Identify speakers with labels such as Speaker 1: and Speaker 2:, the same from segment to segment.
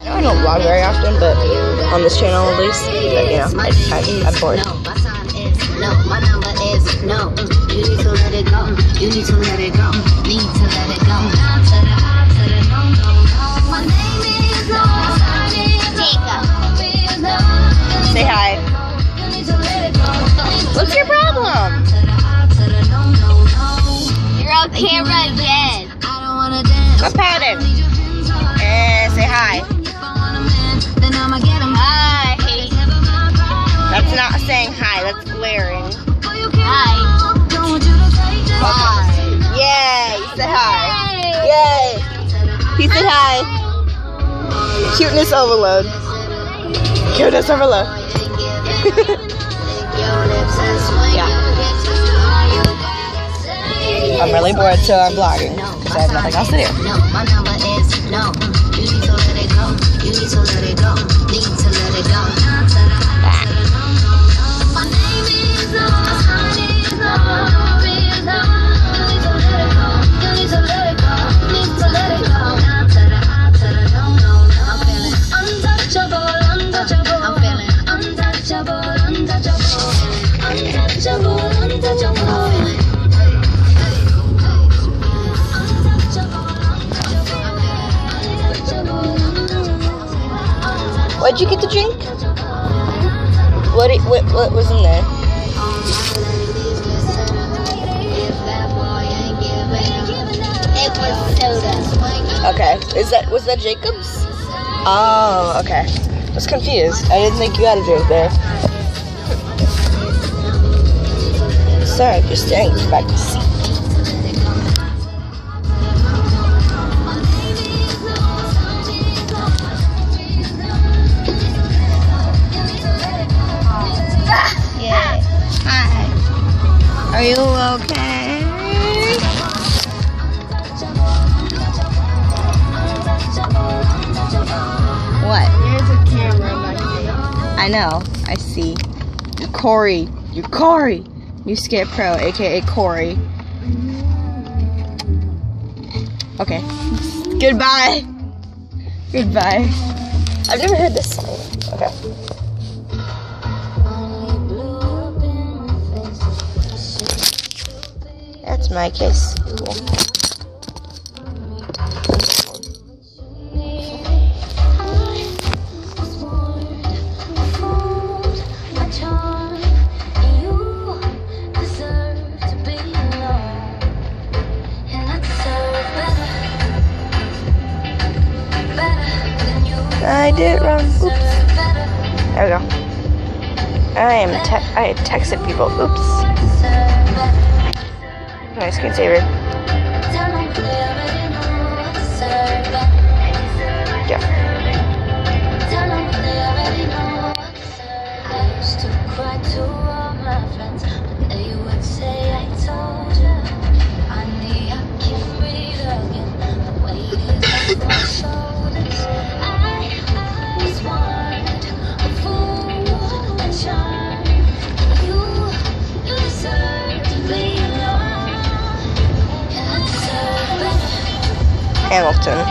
Speaker 1: I don't vlog very often, but on this channel at least, but, you know, I'm bored.
Speaker 2: No, my number is no. You need to let it go. You need to let it go. Need to let it go. Down to the I to the no, no, no. My name is no. Jacob.
Speaker 1: Say hi. What's your problem?
Speaker 2: You're on camera again.
Speaker 1: I'm pouting. And say hi.
Speaker 2: Hi.
Speaker 1: That's not saying hi, that's glaring.
Speaker 2: Hi.
Speaker 1: Okay. Yay, you said hi. Yay. He said hi. Cuteness overload. Cuteness overload. Yeah. I'm really bored, so I'm vlogging because I have nothing else to do.
Speaker 2: No, my number is no. You need to let it go. You need to let it go. Need to let it go. My name is no. You need to let it go. Need to let it go. I'm feeling untouchable, untouchable. I'm feeling untouchable, untouchable. Untouchable, untouchable.
Speaker 1: What'd you get to drink? What was in there?
Speaker 2: It was soda.
Speaker 1: Okay. Was that Jacob's? Oh, okay. I was confused. I didn't think you had a drink there. Sorry, just staring back to seat. Are you okay? What?
Speaker 3: There's a camera back here.
Speaker 1: I know. I see. You're Corey. You Scarecrow, aka Corey. Okay. Goodbye. Goodbye. I've never heard this song. Okay. That's my case. Cool. I did it wrong. Oops. There we go. I texted people. Oops. My screensaver. Yeah. Hamilton.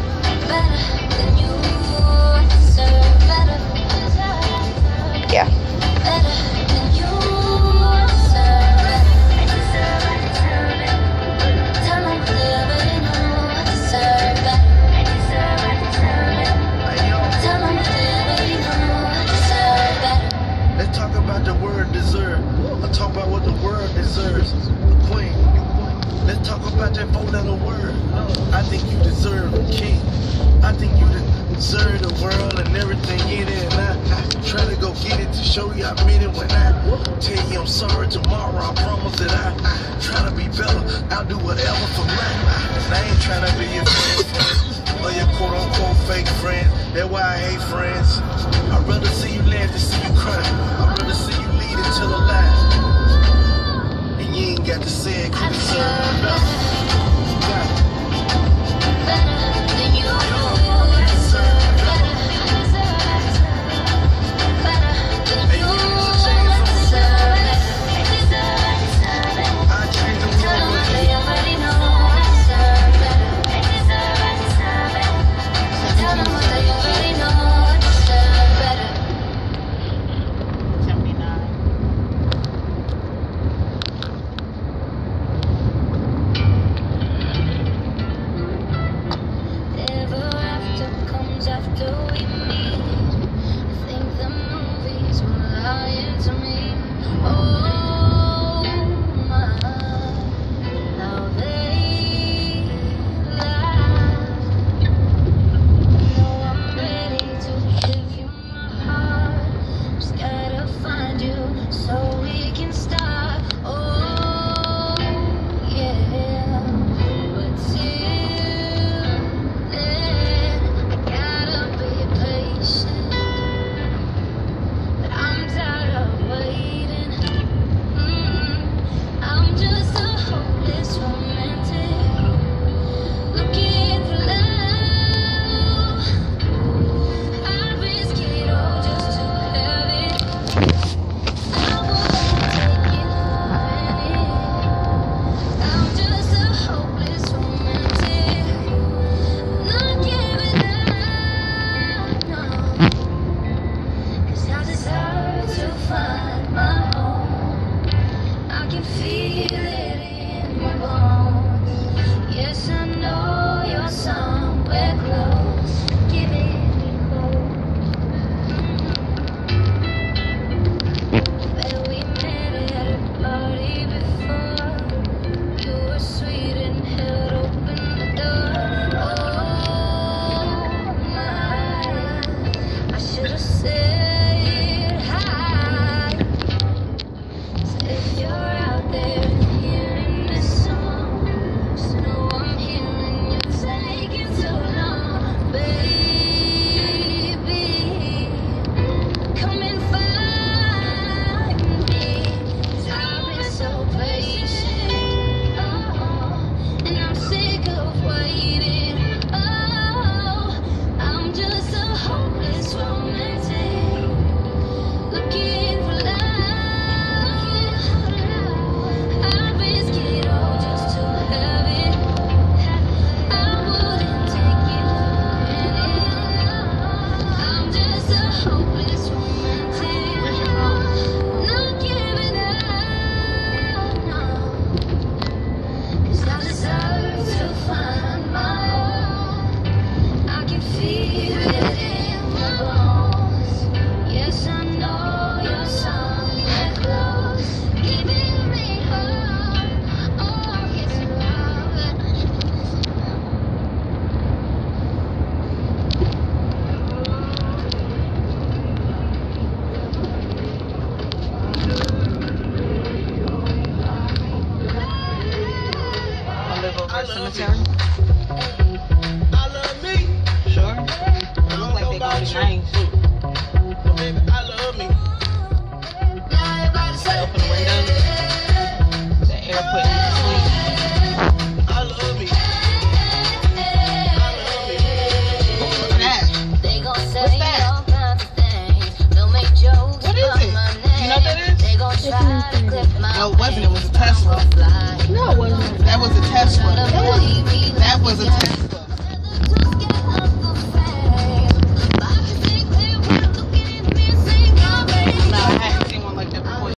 Speaker 1: Yeah.
Speaker 4: Let's talk about the word deserve. I'll talk about what the word deserves. The queen. Let's talk about that 4-letter word. I think you deserve a king. I think you deserve the world and everything in it. And I try to go get it to show you I mean it when I tell you I'm sorry tomorrow. I promise that I try to be better. I'll do whatever for mine. And I ain't trying to be your friend or your quote-unquote fake friend. That's why I hate friends. I'd rather see you laugh than see you cry. I'd rather see you lead until the last. And you ain't got to say it 'cause you deserve better.
Speaker 5: Tesla.
Speaker 3: No, it wasn't.
Speaker 5: That was a Tesla. That was a Tesla.